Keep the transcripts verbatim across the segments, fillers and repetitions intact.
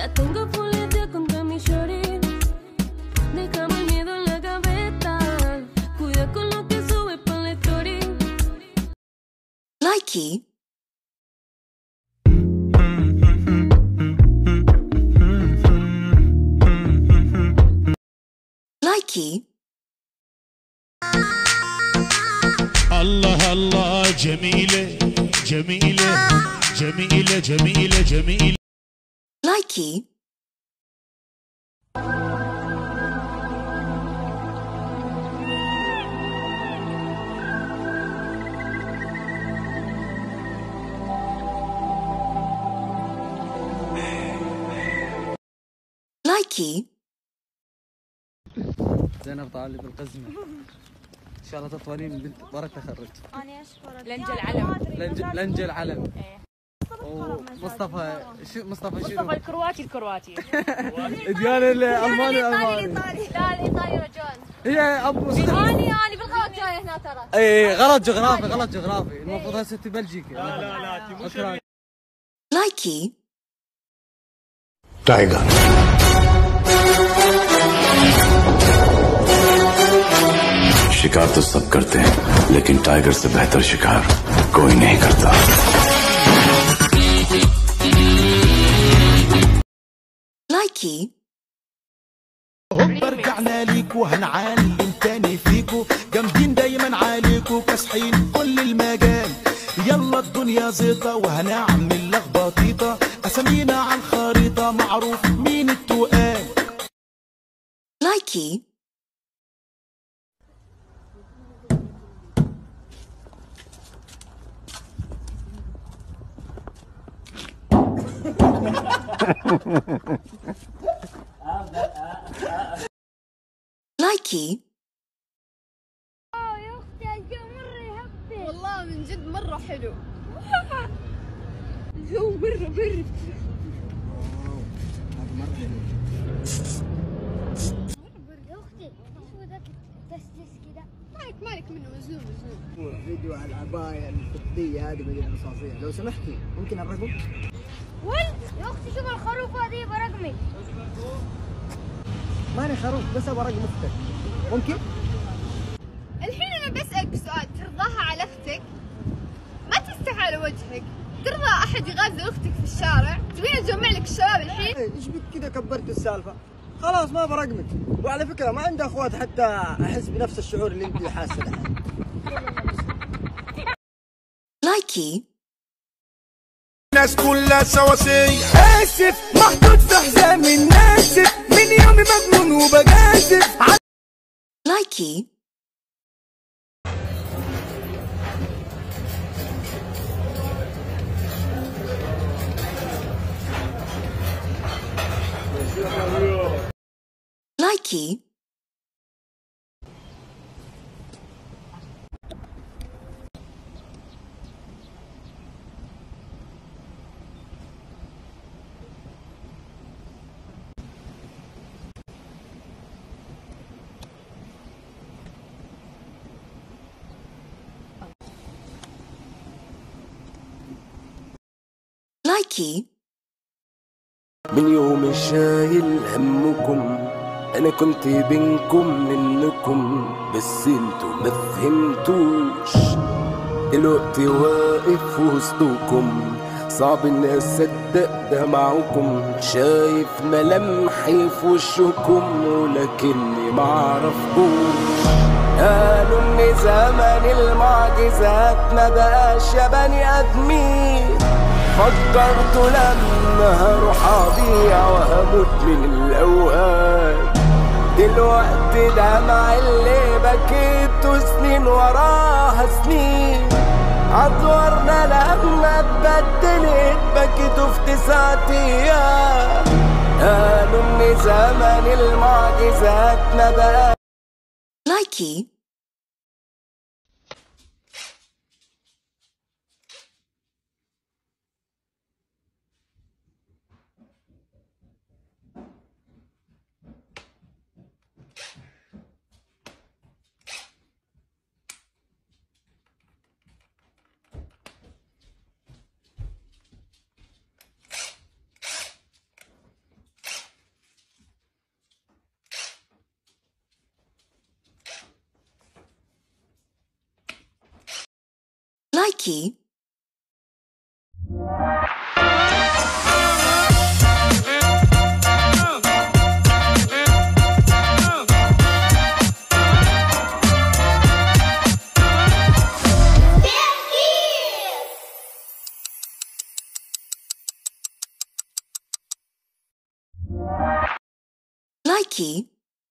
La tengo fuletea contra mi shorty. Déjame el miedo en la gaveta. Cuida con lo que sube pa' la story. Likey. Likey. الله الله جميلة جميلة جميلة جميلة جميلة. Likey. Likey. زينب طالب القزمة ان شاء الله تطولين بنت بارك تخرج. انا اشكرك. لنج العلم. لنج لنج العلم. ايه. ومصطفى شو مصطفى شنو؟ مصطفى الكرواتي الكرواتي. ديانا الالماني الالماني. لا الايطالي رجال. هي ابو صدق. اني اني بالغلط جاي هنا ترى. اي غلط جغرافي غلط جغرافي المفروض هسه ستي بلجيكا. لا لا لا مش Likey. Tiger शिकार तो सब करते हैं लेकिन tiger से बेहतर शिकार कोई नहीं करता. Likey. هوب رجعنا ليكو هنعلم تاني فيكو جامدين دايما عليكو كاسحين كل المجال. يلا الدنيا زيطة وهنعمل لخبطيطة اسامينا على الخريطة معروف مين التقال. Likey. Likey. يا اختي الجو مرة يهبل. والله من جد مرة حلو. الجو مرة برد. مرة برد يا اختي. شو ذاك التسديس كذا؟ مالك مالك منه مزلوم مزلوم. فيديو على العباية الفضية هذه بدل الرصاصية لو سمحتي ممكن الرقم؟ ولد يا اختي شوف الخروف هذه برقمي. ماني خروف بس ابغى رقم اختك ممكن؟ الحين انا بسألك سؤال ترضاها على اختك؟ ما تستحي على وجهك. ترضى احد يغازل اختك في الشارع؟ تبين اجمع لك الشباب الحين؟ ايش بك كذا كبرت السالفة؟ خلاص ما برقمك. وعلى فكرة ما عندي اخوات حتى احس بنفس الشعور اللي انت حاسة الحين. Likey. الناس كلها سواسية. اسف محطوط في حزام الناسف من يومي مجنون وبجازف. Likey. Likey. Likey. من يوم شايل همكم انا كنت بينكم منكم بس انتوا ما فهمتوش. دلوقتي واقف وسطكم صعب اني اصدق ده معكم. شايف ملامحي في وشكم ولكني معرفكوش. قالوا ان زمن المعجزات ما بقاش يا بني ادمين. فكرت لما هروح اضيع وهموت من الاوهام. دلوقتي دمع اللي بكيته سنين وراها سنين. عطورنا لما اتبدلت بكيته في تسعة ايام. قالوا ان زمن المعجزات ما بقى. Likey. Likey. Likey.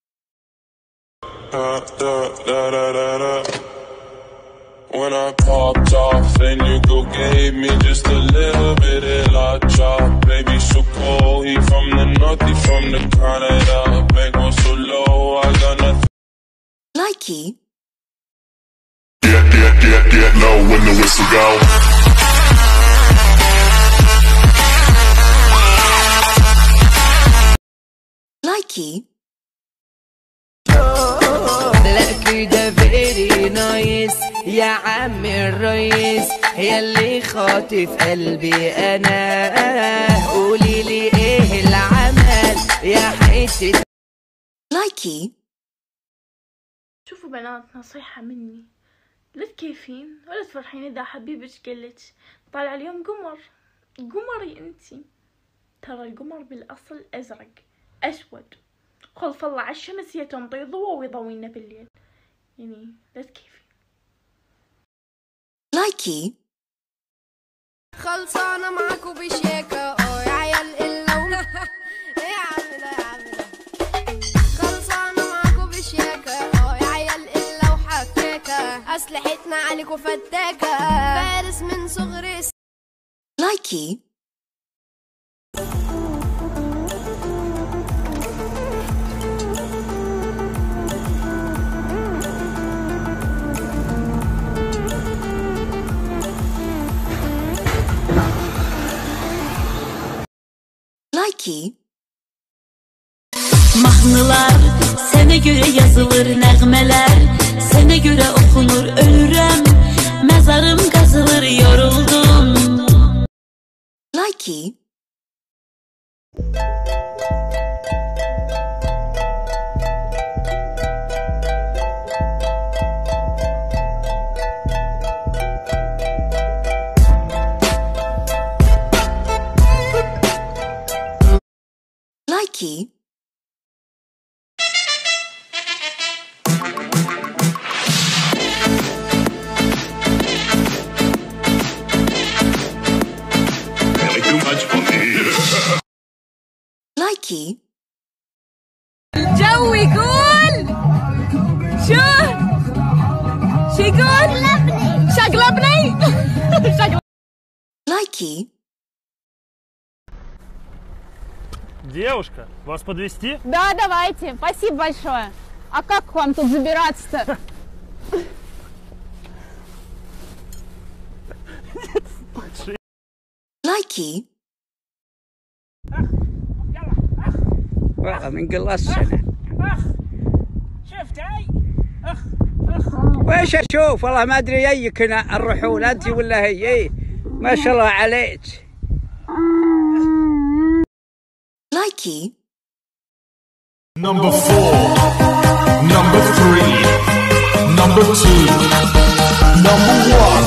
Da, da, da, da, da, da. When I popped off and you go gave me just a little bit of la chop. Baby so cold, he from the north, he from the Canada. Bang on so low, I got nothing. Likey. Get, get, get, get low when the whistle go. Likey. لا كده فيري نايس يا عم الريس يا اللي خاطف قلبي انا قولي لي ايه العمل يا حتة Likey. شوفوا بنات، نصيحة مني، لا تكيفين ولا تفرحين اذا حبيبك قلت طالع اليوم قمر. قمري انتي، ترى القمر بالاصل ازرق اسود، خلف الله على الشمس يتنطي ضوء ويضوينا بالليل، يعني لا تكيفي. Likey. خلصانة معاكو بشيكة اه يا عيال الا ايه يا عم ده يا عم ده. خلصانة معاكو بشيكة اه يا عيال الا وحكاكة، اسلحتنا عليكو فتاكة، فارس من صغري. Likey. Likey. Mahnılar sene göre yazılır, nəğmələr sene göre okunur. Ölürəm, mezarım kazılır, yoruldum. Likey. Likey. Too much for me. Likey. الجو يقول شو شو يقول شقلبني شقلبني. Likey. Девушка, вас подвезти? Да, давайте. Спасибо большое. А как к вам тут забираться-то? Likey. والله من قل السنة. شفتي؟ ويش اشوف والله ما ادري ايك الرحول انت ولا هي. ايه ما شاء الله عليك. Likey. Number four, number three, number two, number one.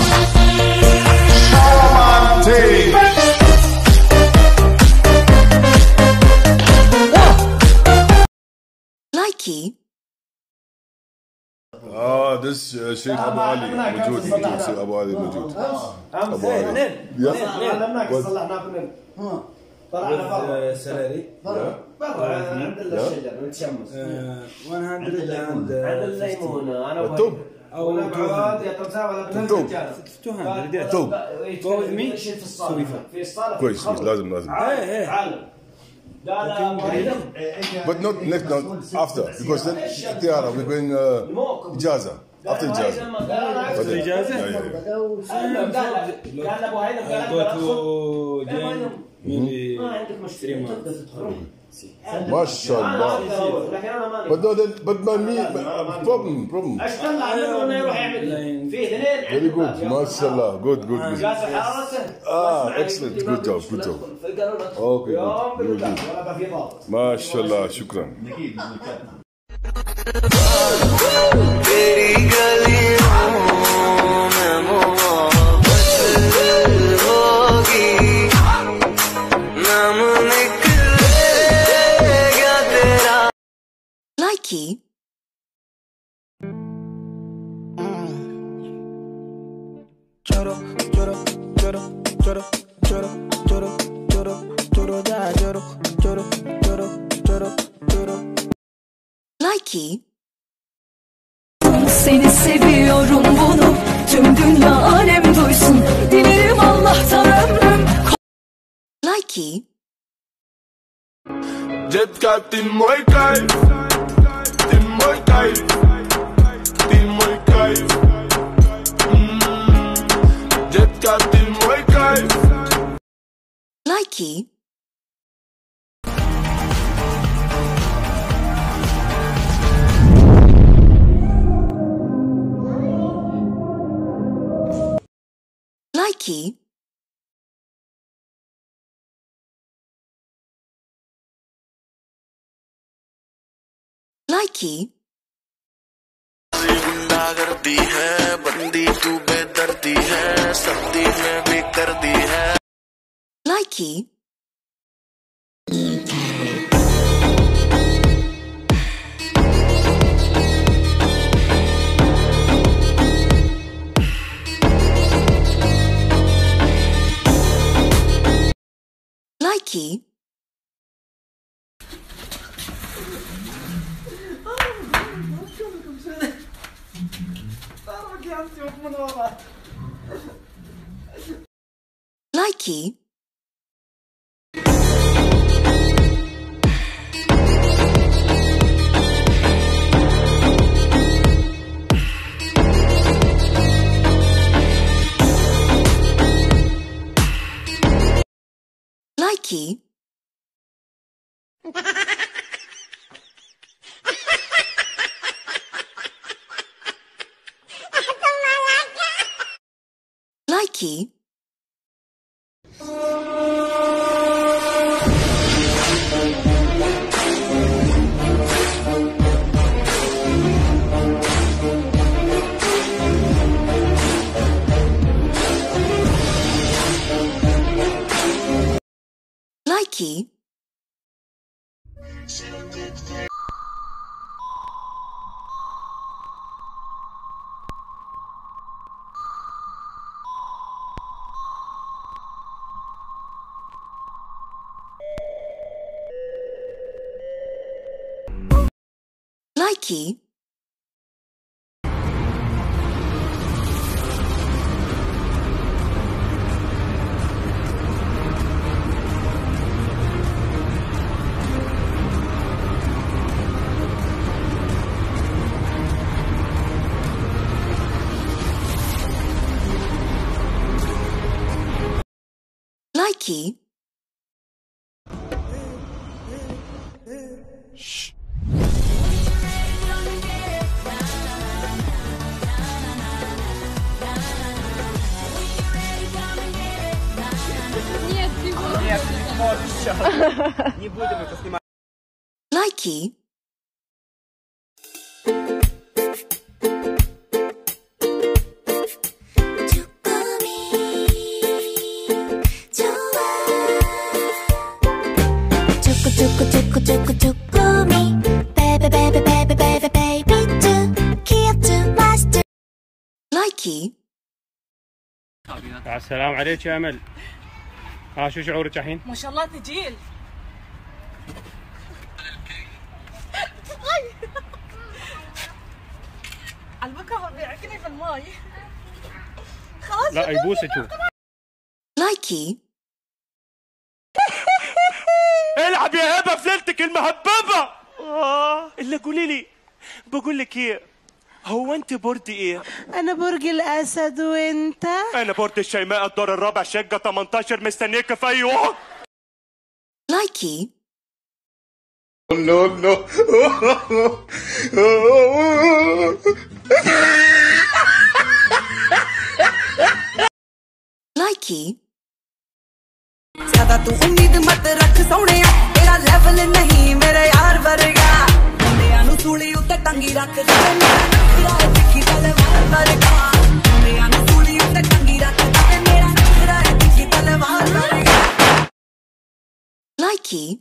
Likey. اه دس شيخ ابو علي موجود موجود شيخ ابو علي موجود ابو علي علمناك صلحنا كلنا طلعنا برا سلاري برا عند الشجر نتشمس وين عند عند الليمونه انا التوب او العود يا تمساح ولا التوب التوب في الصاله كويس كويس لازم لازم تعال but not next not after because then Tiara we're going uh, Ijaza after Ijaza after Ijaza قال ابو هيثم قال ما ما شاء الله but no then but my me problem problem ايش طلع منه انه يروح يعمل فيه اثنين very good ما شاء الله good good good ah excellent good job good job okay good good ما شاء الله شكرا तेरी गलियों में मोहब्बत नाम निकलेगा तेरा। Likey. Choro, choro, choro, choro, choro, choro, choro, choro, ya, choro, choro, choro, choro, choro. Likey. Seni seviyorum bunu tüm dünya alem duysun. Dilerim Allah'tan ömrüm. Likey. Jet kat din mooi kayf, din mooi kayf, din mooi kayf. Jet kat din mooi kayf. Likey. Likey. Likey. गुंडागर्दी है बंदी तू बेदर्दी है सर्दी में भी कर दी है। Likey. Likey. Likey. Likey. Likey. Likey. Likey. Likey. Shh. Нет, ты можешь. Нет, не можешь сейчас. Не будем это снимать. Likey. 초코 초코 초코 초코미 베이비 베이비 베이비 베이비 베이비 쭈 귀엽쭈 맛있쭈. Likey. السلام عليك يا امل. ها شو شعورك الحين؟ ما شاء الله ثقيل. على البكره هو بيعكني في الماي. خلاص لا يبوسك هو. Likey. العب يا هبه في ليلتك المهببه. اه الا قولي لي، بقول لك ايه، هو انت برج ايه؟ انا برج الاسد وانت؟ انا برج الشيماء الدور الرابع شقه تمنتاشر مستنيك في اي وقت. Likey. No, no. Likey. ज्यादा तू उम्मीद मत रख सोने तेरा लेवल नहीं मेरे यार वर्गा मुंडियां नु सूली उत्ते टंगी रख दे मेरा दिखी तलवार वर्गा मुंडियां नु सूली उत्ते टंगी रख दे मेरा दिखी तलवार वर्गा। Likey.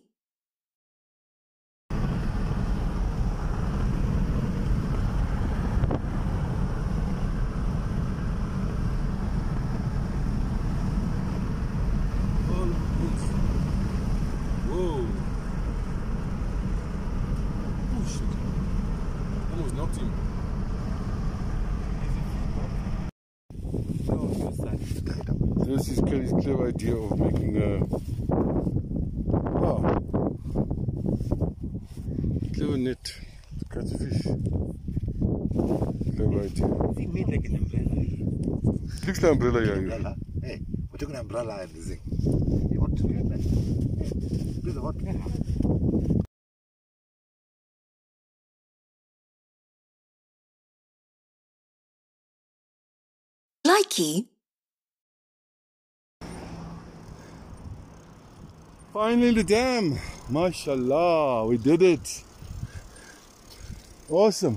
Whoa. Oh shit. Almost knocked him. This is Kelly's clever idea of making a wow. Clever net to catch fish. Clever idea. He made like an umbrella. Looks like umbrella, yeah. Umbrella. Hey, we took an umbrella and this thing. You want to do that? Do the what? Likey. Finally the dam. Mashallah, we did it. Awesome.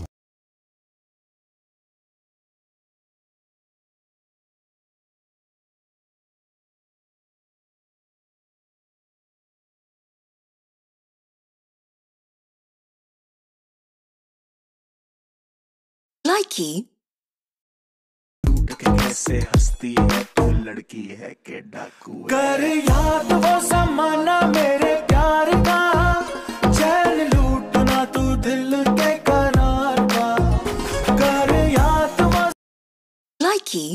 Likey. कैसे हंसती है तू लड़की है के डाकू कर याद वो समाना मेरे प्यार का चैन लूटना तू दिल के करार का कर याद वो Likey.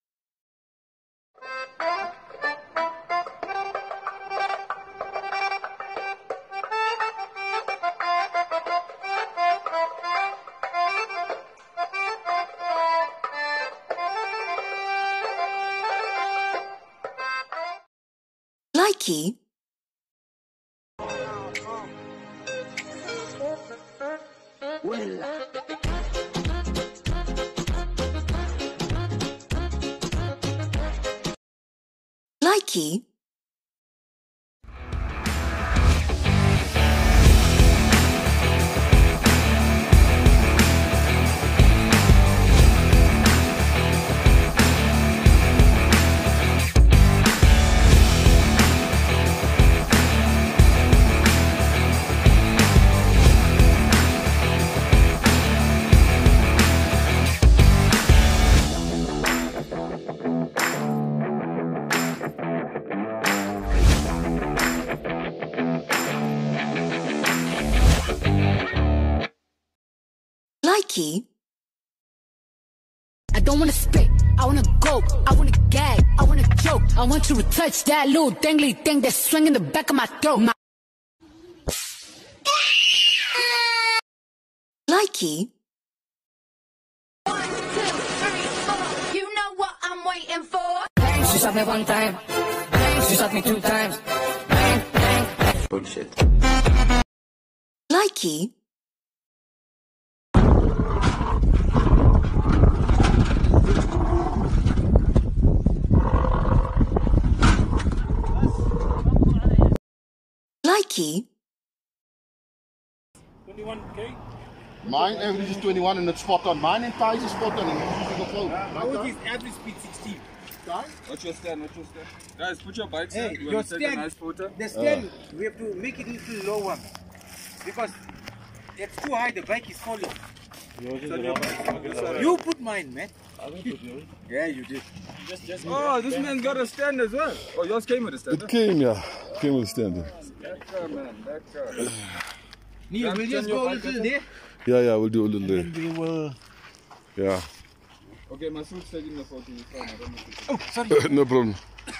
Likey. Likey. Likey. I don't wanna spit, I wanna go, I wanna gag, I wanna choke. I want you to touch that little dangly thing that's swinging the back of my throat. My Likey. You know what I'm waiting for. bang, she shot me one time. Bang, she shot me two times. Bang, bang, bang. Bullshit. Likey. Likey. twenty-one K? Mine average is twenty-one and it's spot on. Mine and Ty's is spot on and it's a float. How is his average speed sixteen? Ty? What's your stand? What's your stand? Guys, put your bikes Hey, in. You your want to take a stand, nice photo? the stand, we have to make it a little lower because it's too high, the bike is falling. You put mine, man. I didn't put yours. Yeah, you did. Just, just oh, this man's got a stand as well. Oh, yours came with a stand. It came, yeah. Came with a stand. Lekker, man. Lekker. Neil, we'll just go a little there. Yeah, yeah, we'll do a little there. We will. Yeah. Okay, my suit's taking the photo. You fine. I don't know. Oh, sorry. No problem.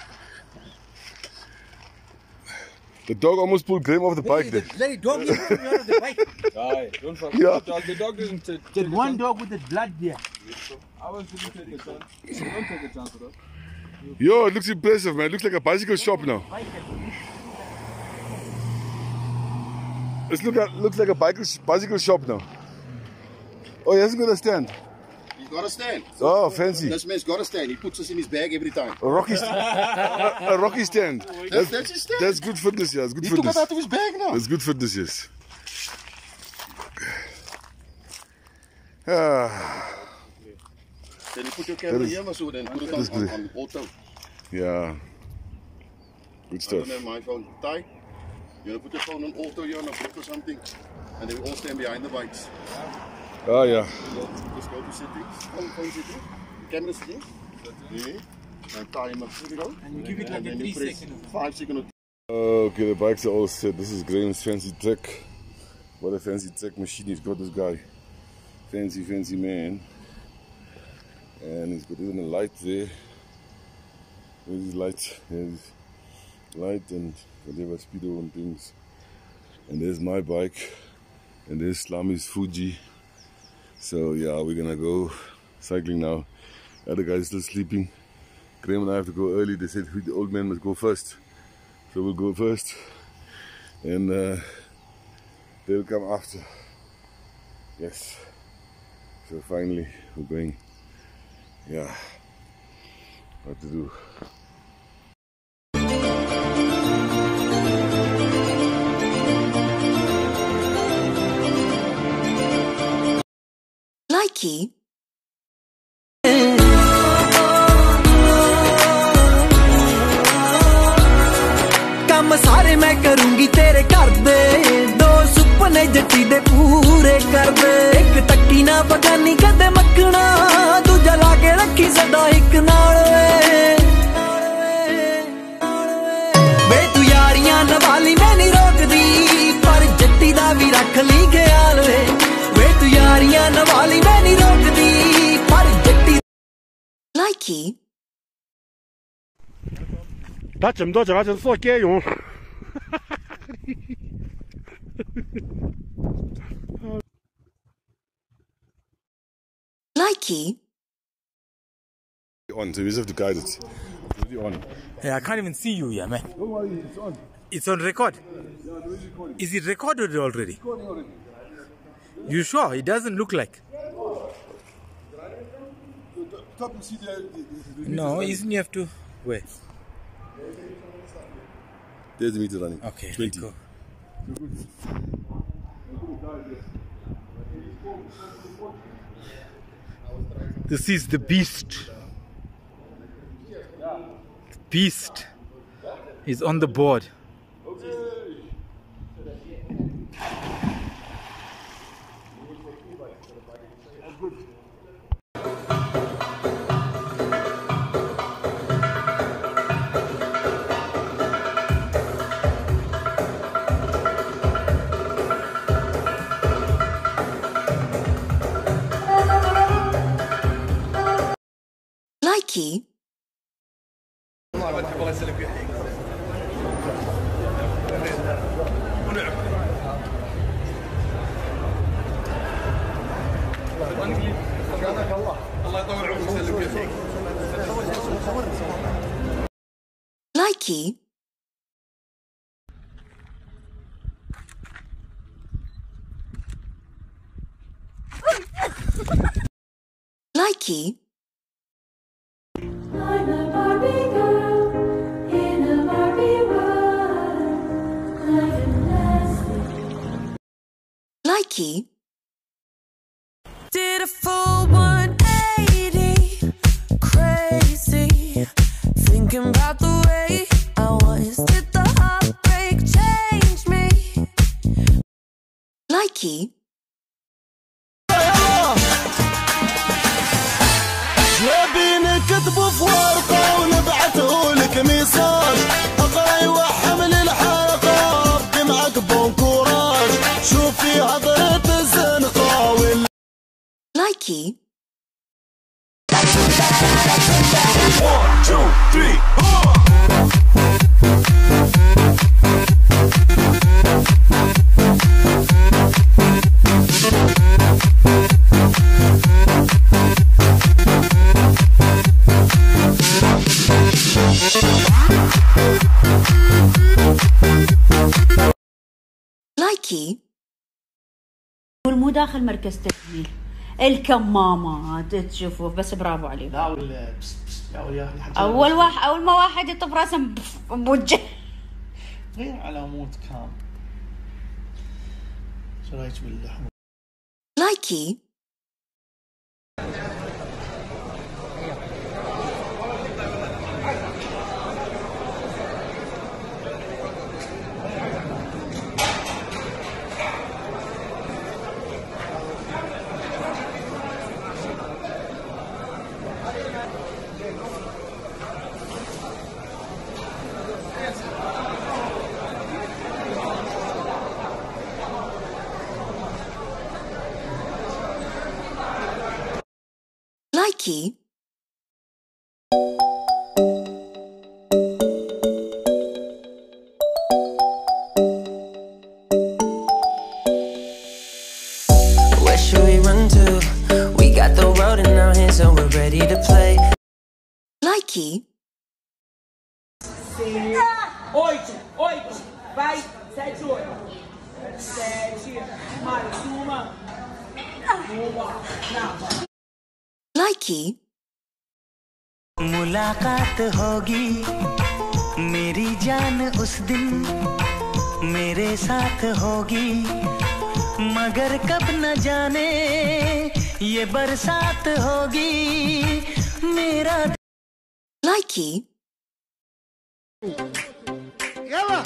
The dog almost pulled Graham off the bike there. Let the dog get me out of the bike. Aye, don't fuck Yeah. the dog. The dog didn't take. There's one dog with the blood there. I was didn't take a chance. Don't take a chance with us. Yo, it looks impressive, man. It looks like a bicycle shop now. It look at, looks like a bicycle, bicycle shop now. Oh, he hasn't got a stand. He's got a stand. Oh, fancy. This man's got a stand. He puts us in his bag every time. A rocky, st a, a rocky stand. That's, that's his stand. That's good fitness, yeah. It's good He fitness. took it out of his bag now. That's good fitness, yes. Ah. Then you put your camera That is- here, so then put it that's on, on, good. on auto. Yeah. Good I stuff. don't have my phone. Ty? You know, put your phone on auto here on a book or something, and they will all stand behind the bikes. Oh yeah. Just go to settings, phone, phone settings, camera settings, yeah, and time up. Here we go. And you give it like and a then three you press second. five second. Okay, the bikes are all set. This is Graham's fancy truck. What a fancy truck machine he's got, this guy. Fancy, fancy man. And he's got even a light there. There's his light. There's light and whatever speedo and things. And there's my bike. And there's Slami's Fuji. So yeah, we're gonna go cycling now. The other guy's still sleeping. Graham and I have to go early. They said the old man must go first. So we'll go first. And uh, they'll come after. Yes. So finally we're going. Yeah. What to do. Likey. ਕੰਮ ਸਾਰੇ ਮੈਂ ਕਰੂੰਗੀ ਤੇਰੇ ਘਰ ਦੇ ਦੋ ਸੁਪਨੇ ਜੱਟੀ ਦੇ ਪੂਰੇ ਕਰ ਦੇ ਇੱਕ ਟੱਕੀ ਨਾ ਬਗਾਨੀ ਕਦੇ ਮੱਖਣਾ ਦੂਜਾ ਲਾ ਕੇ ਰੱਖੀ ਸਦਾ ਇੱਕ ਨਾਲ ਵੇ ਵੇ ਤੂੰ ਯਾਰੀਆਂ ਨਵਾਲੀ ਮੈਂ ਨਹੀਂ ਰੋਕਦੀ ਪਰ ਜੱਟੀ ਦਾ ਵੀ ਰੱਖ ਲਈ ਖਿਆਲ ਵੇ ਵੇ ਤੂੰ ਯਾਰੀਆਂ ਨਵਾਲੀ ਮੈਂ ਨਹੀਂ ਰੋਕਦੀ ਪਰ ਜੱਟੀ Likey. 他这么多这个就是做家用。 Likey. On, so we just have to guide it. It's already on. Yeah, I can't even see you here, man. Don't worry, it's on. It's on record. Yeah, there is recording. Is it recorded already? Recording already. You sure? It doesn't look like. Top, you see the, the, the, the No, isn't you have to. Where? There's the meter running. Okay, twenty. go. This is the beast. The beast is on the board. Likey. Likey. Likey. I'm a Barbie girl in a Barbie world. Life is plastic. Likey. Did a full one eighty, crazy, thinking about the way I was. Did the heartbreak change me? Likey. جايبين كتبوا في ورقة ونبعته لك ميساج اقرا وحمل الحلقة بدمعك بونكوراج شوفي هضرة الزنقة وال Likey. One, two, three, Likey. مو داخل مركز تجميل الكمامات تشوفوا بس برافو عليكم. لا ولا بس بس لا ويا اول واحد اول ما واحد يطب راسه بوجه غير على مود كام. شو رايك باللحم؟ Likey. Likey. Where should we run to? We got the road in our hands and we're ready to play. Likey. Oito, oito, vai, sete, oito. Sete, mais uma. Uma, não. Likey. मुलाकात होगी मेरी जान उस दिन मेरे साथ होगी मगर कब न जाने ये बरसात होगी मेरा Likey. يلا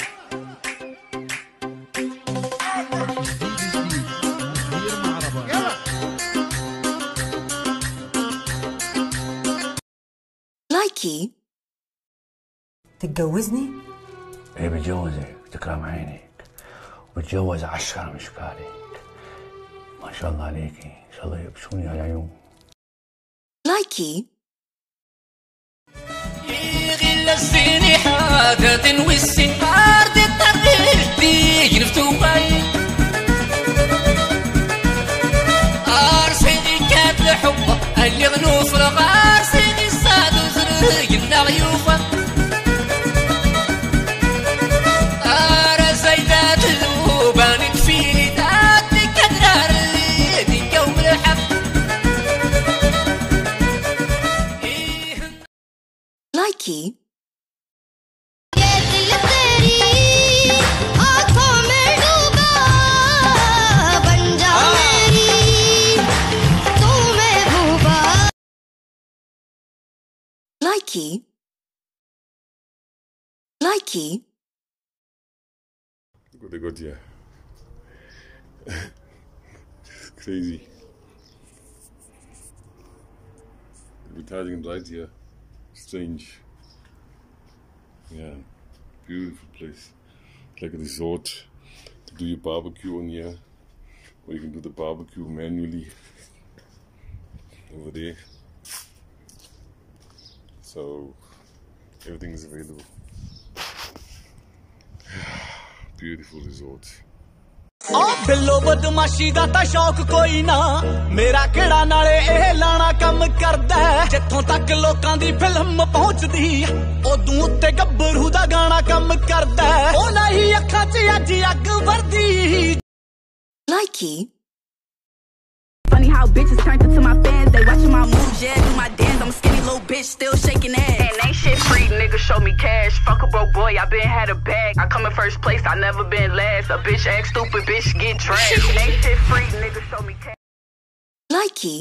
Likey. تتجوزني؟ ايه بتجوزك تكرم عينك وتجوز عشرة مشكالك ما شاء الله عليكي ان شاء الله يبشوني هالعيون Likey. غير السيني حاجة والسنار دي الطريق دي ينفتو باي أرسيني كانت الحب اللي غنوف رغار سيني الصاد وزرق النغيوفة أرسيدات ذوبانك فيني ذاتي كدرار دي يوم الحب Likey. Likey. Likey. Look what they got here. It's crazy. Advertising right here. Strange. Yeah. Beautiful place. Like a resort to do your barbecue on here. Or you can do the barbecue manually over there. So everything is available. Beautiful resort. ਬਿੱਲੋ ਬਦਮਾਸ਼ੀ ਦਾ ਤਾਂ ਸ਼ੌਕ ਕੋਈ ਨਾ ਮੇਰਾ ਕਿਹੜਾ ਨਾਲੇ ਇਹ ਲਾਣਾ ਕੰਮ ਕਰਦਾ ਜਿੱਥੋਂ ਤੱਕ ਲੋਕਾਂ ਦੀ ਫਿਲਮ ਪਹੁੰਚਦੀ ਉਦੋਂ ਉੱਤੇ ਗੱਭਰੂ ਦਾ ਗਾਣਾ ਕੰਮ ਕਰਦਾ ਉਹ ਨਹੀਂ ਅੱਖਾਂ 'ਚ ਅੱਜ ਅੱਗ ਵਰਦੀ Likey. Funny how bitches turned into my fans. They watching my moves, yeah, do my dance. I'm a skinny little bitch, still shaking ass. And ain't shit free, nigga, show me cash. Fuck a broke boy, I been had a bag. I come in first place, I never been last. A bitch act stupid, bitch get trashed. And ain't shit free, nigga, show me cash. Likey.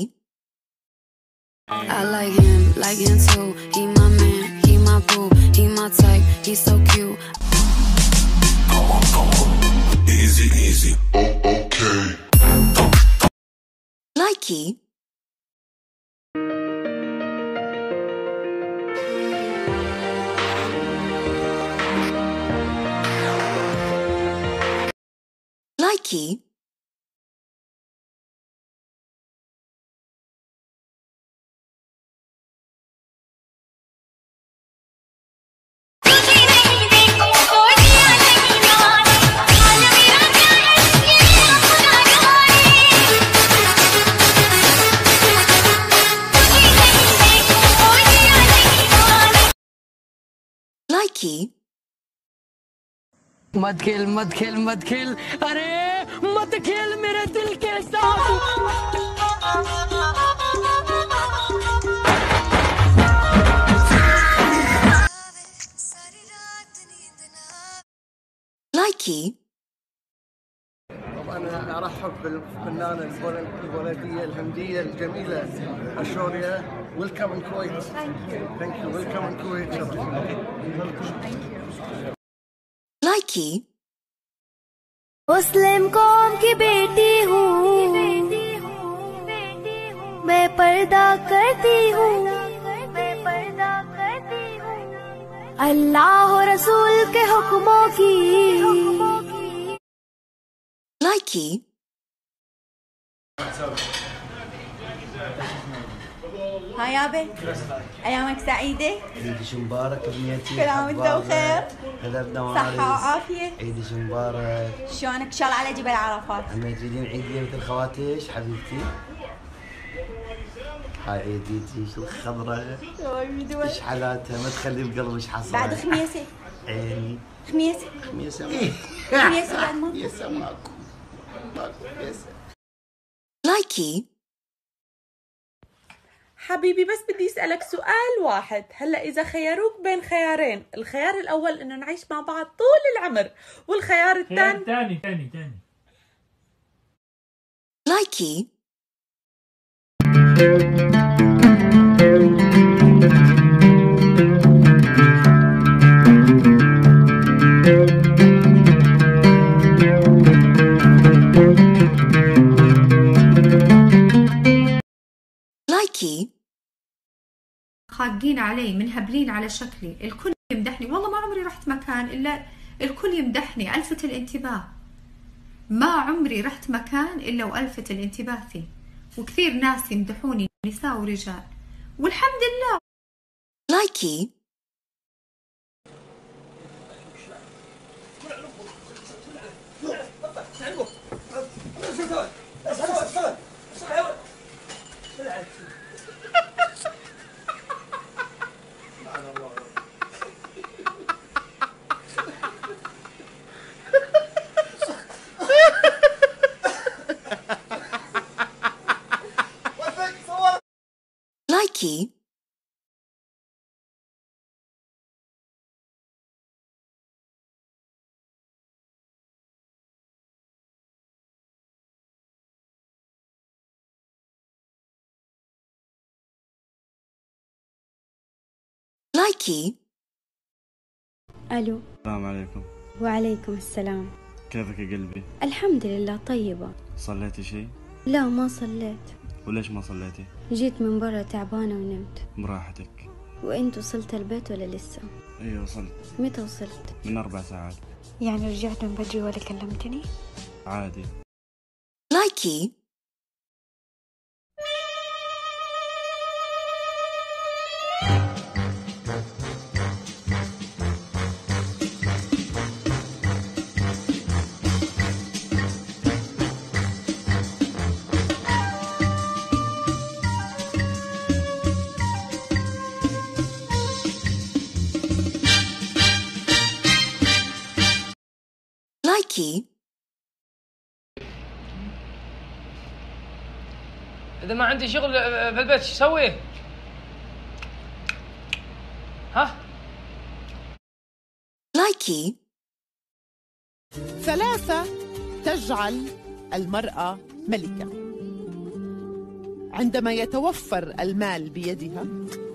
I like him, like him too. He my man, he my boo, he my type, he's so cute. Go on, go on. Easy, easy. Oh, okay. Likey. Likey. Likey. मत खेल मत खेल मत खेल अरे मत खेल मेरे दिल के साथ Likey. طبعا ارحب بالفنانه البولنديه الهنديه الجميله اشوريا. ويلكم ان كويت. ثانك يو. ويلكم ان كويت. Likey. मुस्लिम कौम की बेटी हूँ मैं पर्दा करती हूँ अल्लाह और रसूल के हुक्मों की Likey. ها يابا ايامك سعيده؟ عيدك مبارك بنيتي. كل عام وانت بخير. هلا وعارس. صحه وعافيه. عيدك مبارك. شلونك؟ ان شاء الله على جبل عرفات. اما تريدين عيديه مثل خواتيش حبيبتي؟ هاي عيديتي الخضراء ايش حالاتها ما تخلي بقلبك حصره. بعد خميسه. عيني خميسه. خميسه خميسه بعد ما خميسه ماكو ماكو خميسه. لايكي. حبيبي بس بدي اسألك سؤال واحد. هلا إذا خيروك بين خيارين، الخيار الأول إنه نعيش مع بعض طول العمر، والخيار الثاني ثاني ثاني ثاني لايكي. لايكي. خاقين علي منهبلين على شكلي، الكل يمدحني، والله ما عمري رحت مكان إلا الكل يمدحني، ألفت الانتباه. ما عمري رحت مكان إلا وألفت الانتباه فيه، وكثير ناس يمدحوني نساء ورجال، والحمد لله. لايكي. لايكي. لايكي. ألو. السلام عليكم. وعليكم السلام. كيفك يا قلبي؟ الحمد لله طيبة. صليتي شيء؟ لا ما صليت. وليش ما صليتي؟ جيت من برا تعبانة ونمت. براحتك. وانت وصلت البيت ولا لسه؟ ايوه وصلت. متى وصلت؟ من أربع ساعات. يعني رجعت من بدري ولا كلمتني؟ عادي. لايكي. لايكي. إذا ما عندي شغل في البيت شو اسوي؟ ها؟ لايكي. ثلاثة تجعل المرأة ملكة. عندما يتوفر المال بيدها،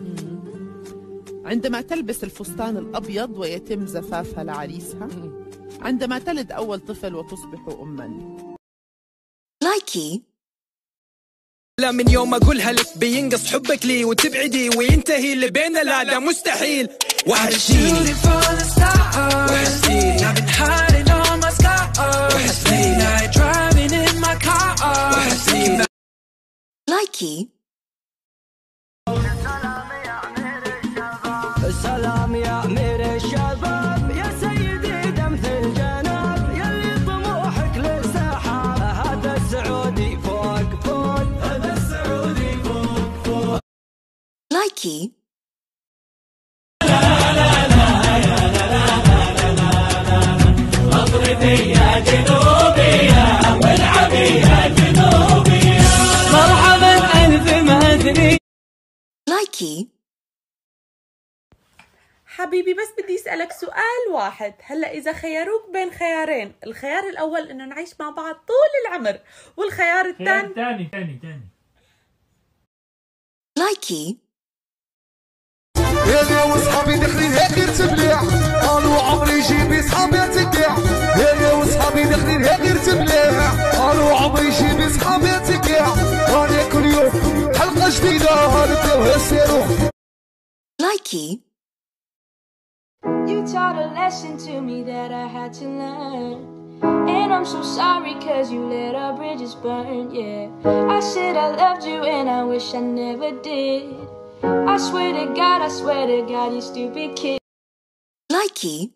عندما تلبس الفستان الأبيض ويتم زفافها لعريسها، عندما تلد أول طفل وتصبح أماً. لايكي. لا من يوم أقولها لك بينقص حبك لي وتبعدي وينتهي اللي بينا، لا ده مستحيل. وحشتيني وحشتيني بنحاري لو مسكار وحشتيني driving in my car وحشتيني. لايكي. السلام يا أمير الشباب، يا سيدي دمث الجناب، يلي طموحك للسحاب، هذا السعودي فوق فوق، هذا السعودي فوق فوق. لايكي. اضربي يا جنوبية والعبي يا جنوبية، مرحبا ألف مهدني. لايكي. حبيبي بس بدي اسألك سؤال واحد. هلا إذا خيروك بين خيارين، الخيار الأول إنه نعيش مع بعض طول العمر، والخيار الثاني ثاني ثاني ثاني لايكي. يا وصحابي داخلين هيك تبليع، قالوا عمري جيبي صحابي تقع. يا وصحابي داخلين هيك تبليع، قالوا عمري جيبي صحابي تقع. وانا كل يوم حلقة جديدة نبداوها الصاروخ. لايكي. You taught a lesson to me that I had to learn, and I'm I'm so sorry cause you let our bridges burn, yeah. I said I loved you and I wish I never did. I swear to God, I swear to God, you stupid kid. Likey.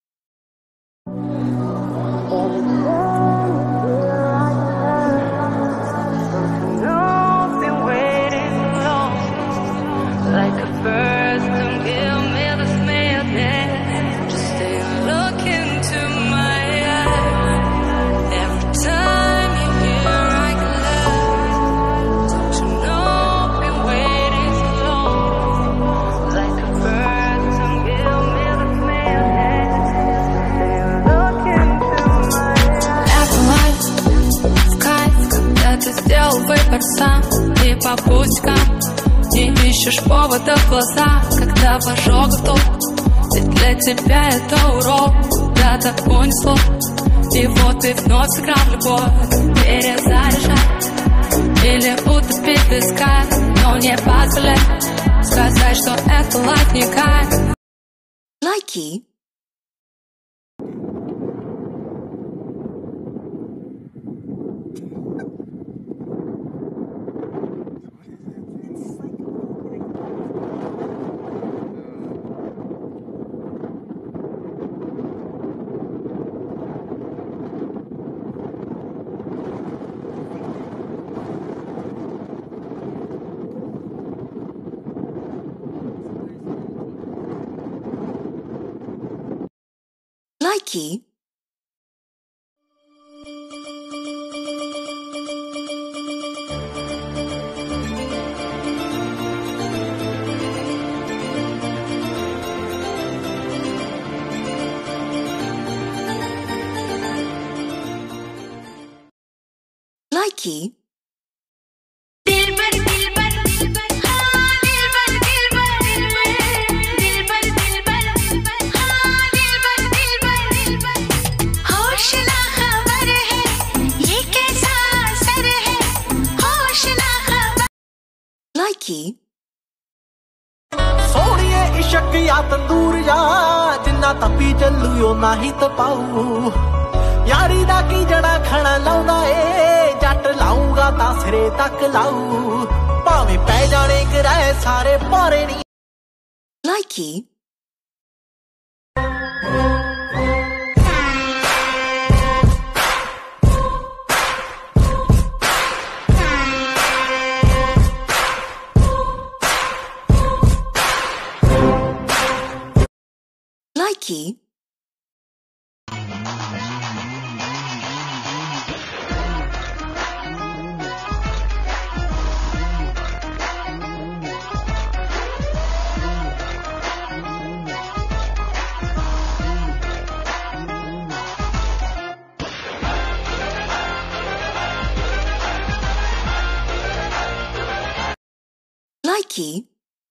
Like a first to give me the smell, yeah. Just stay and look into my eyes. Every time you hear I collide, don't you know I've been waiting so long. Like a first to give me the smell, yeah. Stay and look into my eyes. Это кайф, когда ты сделал выбор сам и по путикам. Не ищешь повода в глаза, когда в ожогах толк. Ведь для тебя это урок, куда-то унесло. И вот ты вновь сыграл в любовь, перезаряжай или утопить в песках, но не позволяй сказать, что это лайк не кайф. Likey. Likey. Likey. Likey. सोनिए इश्क या तंदूर या जिन्ना तपी चलू यो ना ही तपाऊ यारी दा की जड़ा खड़ा लाउंदा ए जट लाऊंगा ता सिरे तक लाऊ भावे पै जाने कराए सारे पारे नी Likey. Likey. Likey.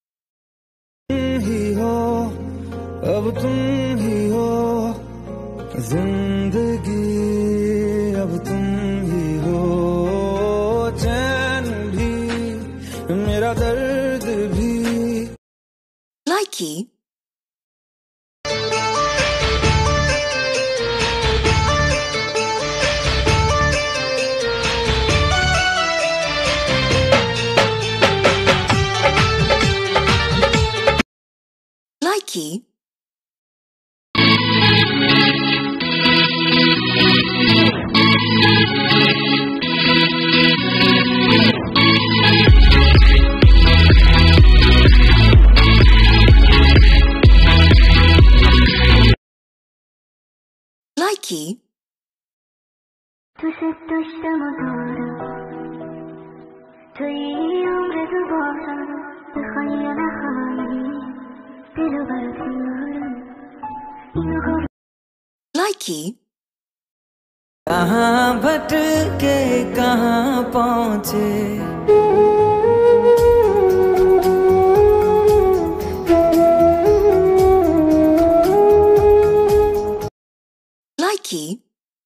ही हो अब तुम ही हो जिंदगी अब तुम ही हो चैन भी मेरा दर्द भी Likey. Likey. Likey. Likey. कहाँ भटके कहाँ पहुँचे Likey.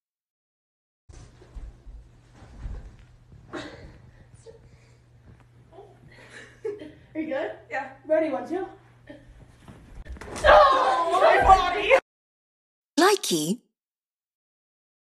Are you good? Yeah. Ready, one, two. Oh, my body! Likey.